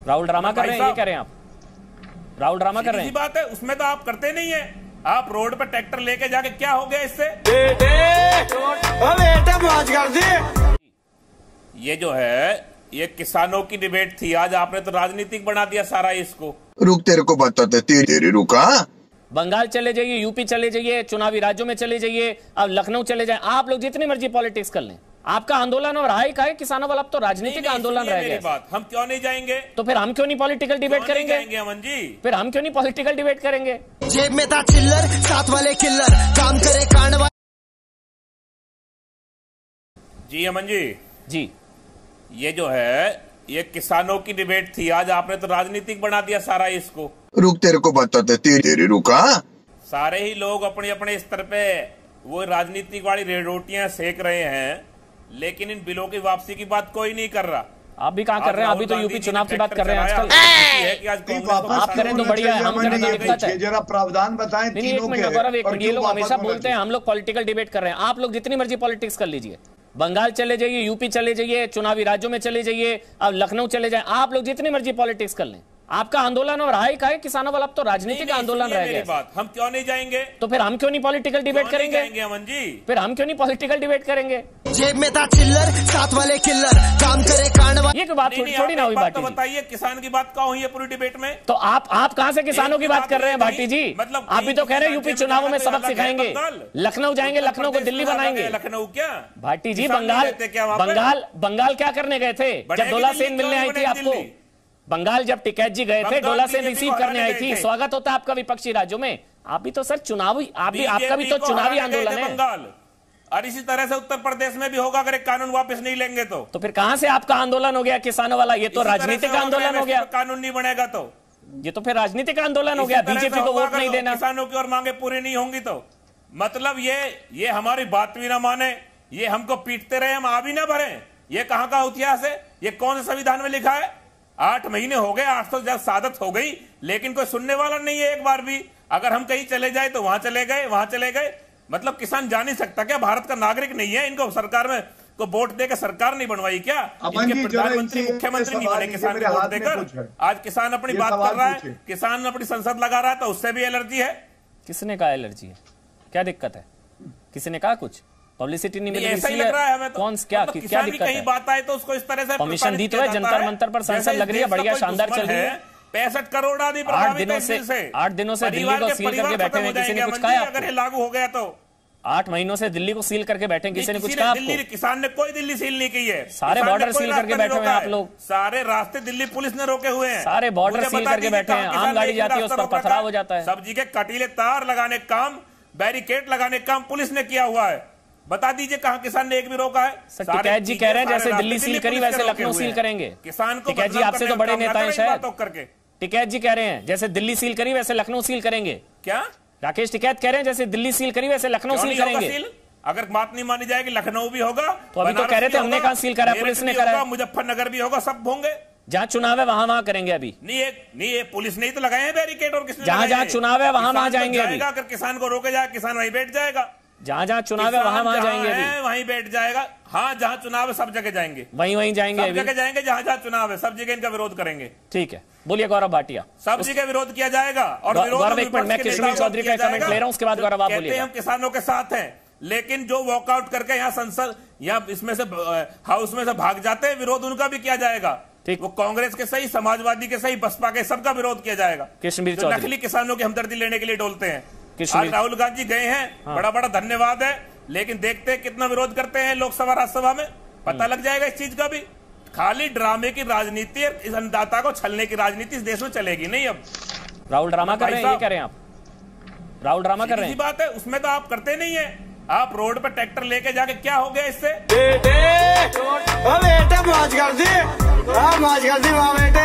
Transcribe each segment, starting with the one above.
Rahul drama कर रहे हैं, ये कह रहे हैं आप? राहुल ड्रामा कर रहे हैं? बात है, उसमें तो आप करते नहीं है। आप रोड पर ट्रैक्टर लेके जाके क्या हो गया इससे? ये जो है ये किसानों की डिबेट थी, आज आपने तो राजनीतिक बना दिया सारा इसको। रुक, तेरे को बताते, तेरे रुका। बंगाल चले जाइए, यूपी चले जाइए, चुनावी राज्यों में चले जाइए, अब लखनऊ चले जाए, आप लोग जितनी मर्जी पॉलिटिक्स कर लें, आपका आंदोलन और हाई का है किसानों वाला, अब तो राजनीतिक आंदोलन रह गया। बात हम क्यों नहीं जाएंगे? तो फिर हम क्यों नहीं पॉलिटिकल डिबेट करेंगे? अमन जी, फिर हम क्यों नहीं पॉलिटिकल डिबेट करेंगे? जेब में था चिल्लर, साथ वाले किल्लर, काम करे कांड। जी अमन जी, जी ये जो है ये किसानों की डिबेट थी, आज आपने तो राजनीतिक बना दिया सारा इसको। रुक, तेरे को बताते, तेरे रुका। सारे ही लोग अपने अपने स्तर पे वो राजनीतिक वाली रोटियां सेक रहे हैं, लेकिन इन बिलों की वापसी की बात कोई नहीं कर रहा। आप भी कहाँ कर रहे हैं? अभी तो यूपी चुनाव की बात कर रहे हैं आजकल। आप करें तो बढ़िया है, हम करें तो दिक्कत है। जरा प्रावधान बताएं। नहीं, एक मिनट गौरव, एक मिनट। ये लोग हमेशा बोलते हैं हम लोग पॉलिटिकल डिबेट कर रहे हैं, आप लोग जितनी मर्जी पॉलिटिक्स कर लीजिए, बंगाल चले जाइए, यूपी चले जाइए, चुनावी राज्यों में चले जाइए, अब लखनऊ चले जाए, आप लोग जितनी मर्जी पॉलिटिक्स कर लें, आपका आंदोलन और हाई का है किसानों वाला, अब तो राजनीतिक आंदोलन रह गया। बात हम क्यों नहीं जाएंगे? तो फिर हम क्यों नहीं पॉलिटिकल डिबेट करेंगे? अमन जी, फिर हम क्यों नहीं पॉलिटिकल डिबेट करेंगे? जेब में था चिल्लर, साथ वाले किल्लर, काम करे कांड। ये कोई बात थोड़ी ना हुई भाटी जी। बताइए किसान की बात कहाँ हुई है पूरी डिबेट में? तो आप कहां से किसानों की बात कर रहे हैं भाटी जी? मतलब आप भी तो कह रहे हैं यूपी चुनावों में सबक सिखाएंगे, लखनऊ जाएंगे, लखनऊ को दिल्ली बनाएंगे। लखनऊ क्या भाटी जी? बंगाल क्या करने गए थे जब डोला सेन मिलने आई थी आपको? बंगाल जब टिकैत जी गए थे, डोला सेन रिसीव करने आई थी, स्वागत होता है आपका विपक्षी राज्यों में। आप भी तो सर चुनावी, आपका भी तो चुनावी आंदोलन है बंगाल, और इसी तरह से उत्तर प्रदेश में भी होगा अगर एक कानून वापस नहीं लेंगे तो फिर कहां से आपका आंदोलन हो गया किसानों वाला? ये तो राजनीतिक आंदोलन हो गया। कानून नहीं बनेगा तो ये तो फिर राजनीतिक आंदोलन हो गया, बीजेपी को वोट नहीं देना, किसानों की और मांगे पूरी नहीं होंगी तो। मतलब ये हमारी बात भी ना माने, ये हमको पीटते रहे, हम आ भी ना भरे। ये कहाँ का इतिहास है? ये कौन से संविधान में लिखा है? 8 महीने हो गए, 8 तो जब सादत हो गई, लेकिन कोई सुनने वाला नहीं है एक बार भी। अगर हम कहीं चले जाए तो वहां चले गए, वहां चले गए। मतलब किसान जान नहीं सकता क्या भारत का नागरिक नहीं है? इनको सरकार में को वोट देकर सरकार नहीं बनवाई क्या? इनके प्रधानमंत्री मुख्यमंत्री नहीं बने किसान को वोट देकर? आज किसान अपनी बात कर रहा है, किसान अपनी संसद लगा रहा है, तो उससे भी एलर्जी है। किसने कहा एलर्जी है? क्या दिक्कत है? किसी ने कहा कुछ? पब्लिसिटी नहीं मिली, ऐसा ही लग रहा है हमें तो। कौन क्या दिक्कत है? बात आए तो उसको इस तरह से परमिशन दी तो है, जंतर मंतर पर संसद लग रही है, बढ़िया शानदार चल रही है। 65 करोड़ आदमी 8 दिनों से दिल्ली को सील करके बैठे हैं, किसी ने कुछ कहा? अगर ये लागू हो गया तो 8 महीनों से दिल्ली को सील करके बैठे, किसी ने कुछ कहा आपको? किसान ने कोई दिल्ली सील नहीं की है, सारे बॉर्डर सील करके बैठे हुए हैं आप लोग, सारे रास्ते दिल्ली पुलिस ने रोके हुए हैं, सारे बॉर्डर सील करके बैठे हैं, आम गाड़ी जाती है उस पर पथराव हो जाता है। सब्जी के कटीले तार लगाने काम, बैरिकेड लगाने काम पुलिस ने किया हुआ है। बता दीजिए कहां किसान ने एक भी रोका है? टिकैत जी कह रहे हैं जैसे दिल्ली सील करी वैसे लखनऊ सील करेंगे। किसान को टिकैत जी आपसे तो बड़े नेता हैं शायद। करके टिकैत जी कह रहे हैं जैसे दिल्ली सील करी वैसे लखनऊ सील करेंगे। क्या राकेश टिकैत कह रहे हैं जैसे दिल्ली सील करी वैसे लखनऊ सील करेंगे? अगर बात नहीं मानी जाएगी लखनऊ भी होगा, तो अभी तो कह रहे थे हमने कहां सील करा, पुलिस ने करा। मुजफ्फरनगर भी होगा, सब होंगे। जहां चुनाव है वहां करेंगे। अभी नहीं ये पुलिस ने तो लगाए हैं बैरिकेड, और किसने? जहां चुनाव है वहां जाएंगे। अगर किसान को रोके जाए, किसान वहीं बैठ जाएगा। जहां चुनाव है वहां जाएंगे, वहीं बैठ जाएगा। हाँ, जहां चुनाव है सब जगह जाएंगे, वहीं जाएंगे, सब जगह जाएंगे। जहां चुनाव है सब जगह इनका विरोध करेंगे। ठीक है, बोलिए गौरव भाटिया। सब जगह विरोध किया जाएगा। और गौरव एक मिनट, मैं कश्मीर चौधरी का कमेंट ले रहा हूं, उसके बाद गौरव आप बोलिए। हम किसानों के साथ हैं, लेकिन जो वॉकआउट करके यहाँ संसद या इसमें से हाउस में से भाग जाते हैं, विरोध उनका भी किया जाएगा। वो कांग्रेस के सही, समाजवादी के सही, बसपा के, सबका विरोध किया जाएगा। कश्मीर चौधरी नकली किसानों की हमदर्दी लेने के लिए डोलते हैं। आज राहुल गांधी गए हैं, बड़ा बड़ा धन्यवाद है, लेकिन देखते हैं कितना विरोध करते हैं लोकसभा राज्यसभा में, पता लग जाएगा इस चीज का भी। खाली ड्रामे की राजनीति, इस अन्नदाता को छलने की राजनीति इस देश में चलेगी नहीं। अब राहुल ड्रामा कर रहे हैं, ये कह रहे हैं आप? राहुल ड्रामा कर रहे हैं? बात है, उसमें तो आप करते नहीं है। आप रोड पर ट्रैक्टर लेके जाके क्या हो गया इससे? मौज कर दी, मौज कर दी बेटे,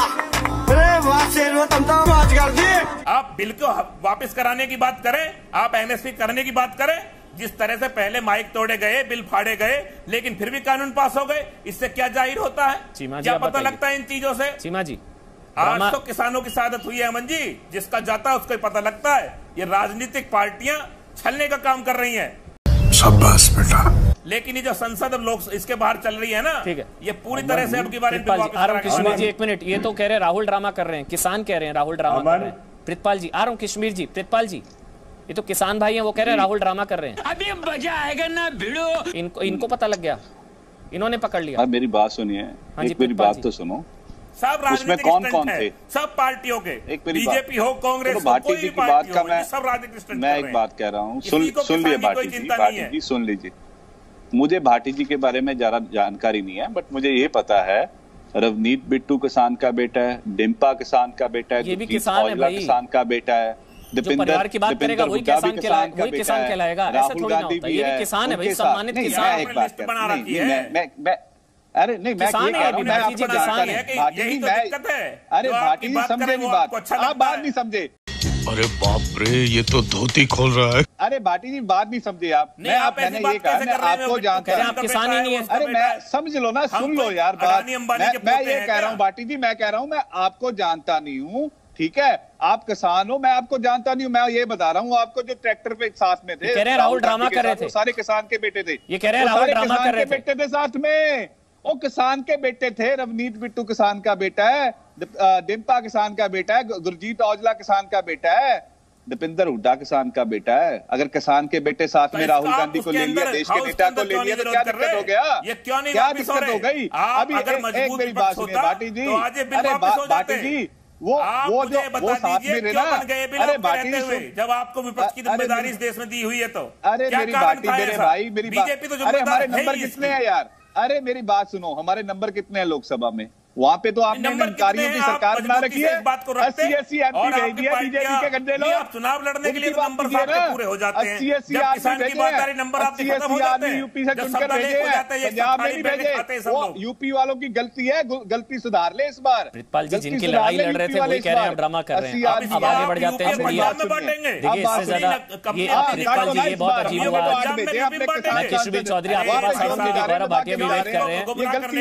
मौज कर दी। आप बिल को वापस कराने की बात करें, आप एमएसपी करने की बात करें। जिस तरह से पहले माइक तोड़े गए, बिल फाड़े गए, लेकिन फिर भी कानून पास हो गए, इससे क्या जाहिर होता है? क्या पता लगता है इन चीजों से? चीमा जी, आज तो किसानों की शहादत हुई है अमन जी, जिसका जाता है उसको ही पता लगता है। ये राजनीतिक पार्टियां छलने का काम कर रही हैं। शाबाश बेटा। लेकिन ये जो संसद अब लोग इसके बाहर चल रही है ना, ठीक है, ये पूरी तरह से अब की बार कश्मीर जी 1 मिनट, ये तो कह रहे हैं राहुल ड्रामा कर रहे हैं, किसान कह रहे हैं राहुल ड्रामा कर रहे हैं। प्रितपाल जी आ रहा हूँ, कश्मीर जी, प्रितपाल जी, ये तो किसान भाई हैं, वो कह रहे हैं राहुल ड्रामा कर रहे हैं। अभी मजा आएगा ना भिड़ो। इनको पता लग गया, इन्होंने पकड़ लिया। मेरी बात सुनिए, मेरी बात तो सुनो। सब उसमें कौन थे? सब पार्टियों के, बीजेपी हो, कांग्रेस हो, भाटी जी की बात का मैं एक हैं। बात कह रहा हूँ, सुन लीजिए भाटी जी, सुन लीजिए। मुझे भाटी जी के बारे में ज्यादा जानकारी नहीं है, बट मुझे ये पता है रवनीत बिट्टू किसान का बेटा है, डिम्पा किसान का बेटा है, ये भी किसान है भाई, किसान का बेटा है, परिवार की बात करेगा वही किसान कहलाएगा। राहुल गांधी भी ये भी किसान है भाई, सम्मानित किसान। अरे नहीं, मैं आपको जानकारी है कि यही तो दिक्कत है। अरे भाटी जी समझे नहीं बात, आप बात नहीं समझे। अरे बाप रे, ये तो धोती खोल रहा है। अरे भाटी जी बात नहीं समझे आप। मैंने ये कहा, मैं आपको जानता हूँ, आप किसान ही नहीं है। अरे मैं समझ लो ना, सुन लो यार बात। मैं ये कह रहा हूँ भाटी जी, मैं कह रहा हूँ मैं आपको जानता नहीं हूँ, ठीक है? आप किसान हो, मैं आपको जानता नहीं हूँ। मैं ये बता रहा हूँ आपको, जो ट्रैक्टर पे साथ में थे, कह रहे हैं राहुल ड्रामा कर रहे थे, सारे किसान के बेटे थे। ये कह रहे हैं राहुल ड्रामा कर रहे थे, बेटे थे साथ में, वो किसान के बेटे थे। रवनीत बिट्टू किसान का बेटा है, डिम्पा किसान का बेटा है, गुरजीत औजला किसान का बेटा है, दीपेंद्र हुड्डा किसान का बेटा है। अगर किसान के बेटे साथ में राहुल गांधी को ले लिया, देश के नेता को ले लिया, तो क्या दिक्कत हो गया? क्या दिक्कत हो गई? अभी एक मेरी बात सुनिए भाटी जी, अरे भाटी जी, वो साथ में रहना। अरे भाटी जी, जब आपको विपक्ष की जिम्मेदारी इस देश में दी हुई है तो अरे मेरी भाटी, मेरे भाई, मेरी बात, अरे हमारे नंबर कितने हैं यार? अरे मेरी बात सुनो, हमारे नंबर कितने हैं लोकसभा में? वहां पे तो आपने निरंकारियों की सरकार बना रखी है, 80 एमपी भेज दिया बीजेपी के गंदे लोग। आप चुनाव लड़ने के लिए नंबर पूरे हो जाते हैं, 80 आदमी नंबर आपके खत्म हो जाते हैं। यूपी से चुनकर भेजे हैं, पंजाब में नहीं भेजे। वो यूपी वालों की गलती है, गलती सुधार ले इस बार। प्रितपाल जी, जिनकी लड़ाई लड़ रहे थे वही कह रहे हैं ड्रामा कर रहे हैं। अब आगे बढ़ जाते हैं। देखिए इससे ज्यादा प्रितपाल जी, ये बहुत अजीब हुआ। कश्मीर चौधरी आपके पास गौरव भाटिया भी वेट कर रहे हैं।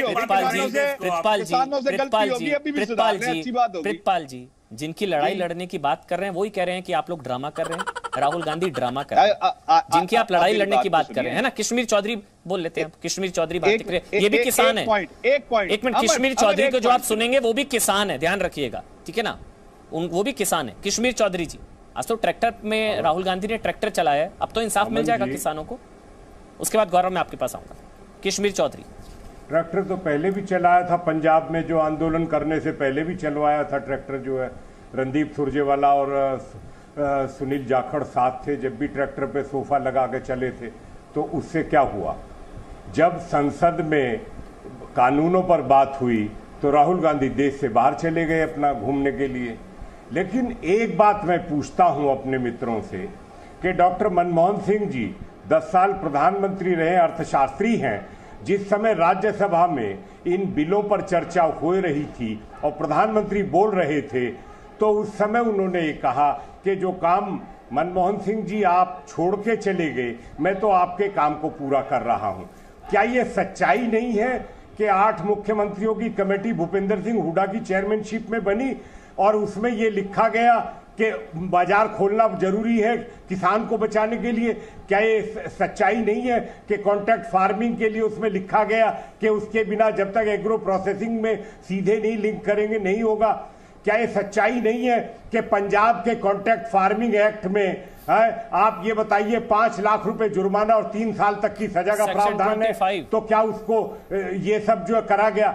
प्रितपाल जी, जिनकी लड़ाई लड़ने की बात कर रहे हैं वही कह रहे हैं कि आप लोग ड्रामा कर रहे हैं, राहुल गांधी ड्रामा कर रहे हैं। जिनकी आप लड़ाई लड़ने की बात कर रहे हैं ना, कश्मीर चौधरी बोल लेते हैं, कश्मीर चौधरी बात कर रहे हैं, ये भी किसान है। एक मिनट, कश्मीर चौधरी को जो आप सुनेंगे वो भी किसान है, ध्यान रखिएगा, ठीक है ना? वो भी किसान है, कश्मीर चौधरी जी। आज तो ट्रैक्टर में राहुल गांधी ने ट्रैक्टर चलाया है, अब तो इंसाफ मिल जाएगा किसानों को। उसके बाद गौरव मैं आपके पास आऊंगा। कश्मीर चौधरी, ट्रैक्टर तो पहले भी चलाया था, पंजाब में जो आंदोलन करने से पहले भी चलवाया था ट्रैक्टर, जो है रणदीप सुरजेवाला और सुनील जाखड़ साथ थे। जब भी ट्रैक्टर पे सोफा लगा के चले थे, तो उससे क्या हुआ? जब संसद में कानूनों पर बात हुई तो राहुल गांधी देश से बाहर चले गए अपना घूमने के लिए। लेकिन एक बात मैं पूछता हूं अपने मित्रों से कि डॉक्टर मनमोहन सिंह जी 10 साल प्रधानमंत्री रहे, अर्थशास्त्री हैं। जिस समय राज्यसभा में इन बिलों पर चर्चा हो रही थी और प्रधानमंत्री बोल रहे थे, तो उस समय उन्होंने ये कहा कि जो काम मनमोहन सिंह जी आप छोड़ के चले गए, मैं तो आपके काम को पूरा कर रहा हूं। क्या ये सच्चाई नहीं है कि 8 मुख्यमंत्रियों की कमेटी भूपेंद्र सिंह हुड्डा की चेयरमैनशिप में बनी और उसमें ये लिखा गया कि बाजार खोलना जरूरी है किसान को बचाने के लिए? क्या ये सच्चाई नहीं है कि कॉन्ट्रैक्ट फार्मिंग के लिए उसमें लिखा गया कि उसके बिना जब तक एग्रो प्रोसेसिंग में सीधे नहीं लिंक करेंगे नहीं होगा? क्या ये सच्चाई नहीं है कि पंजाब के कॉन्ट्रैक्ट फार्मिंग एक्ट में है, आप ये बताइए 5 लाख रुपए जुर्माना और 3 साल तक की सजा का प्रावधान है? तो क्या उसको ये सब जो करा गया?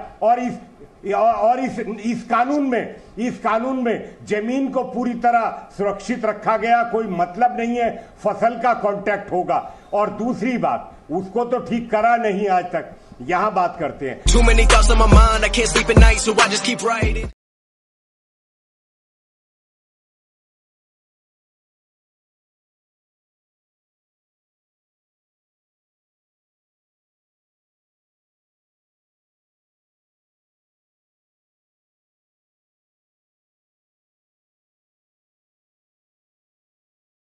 और इस कानून में जमीन को पूरी तरह सुरक्षित रखा गया, कोई मतलब नहीं है फसल का कॉन्ट्रैक्ट होगा। और दूसरी बात, उसको तो ठीक करा नहीं आज तक। यहां बात करते हैं।